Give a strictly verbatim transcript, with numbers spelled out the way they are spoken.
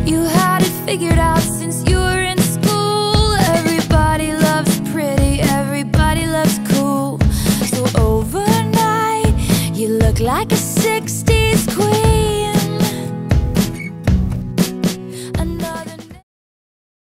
You had it figured out since you were in school. Everybody loves pretty, everybody loves cool. So overnight, you look like a sixteen.